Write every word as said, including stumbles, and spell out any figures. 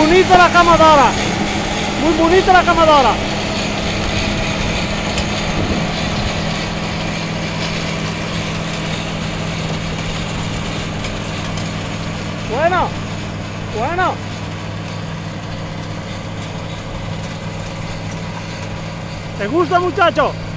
bonita la camadora. Muy bonita la camadora. Bueno, bueno. ¿Te gusta, muchacho?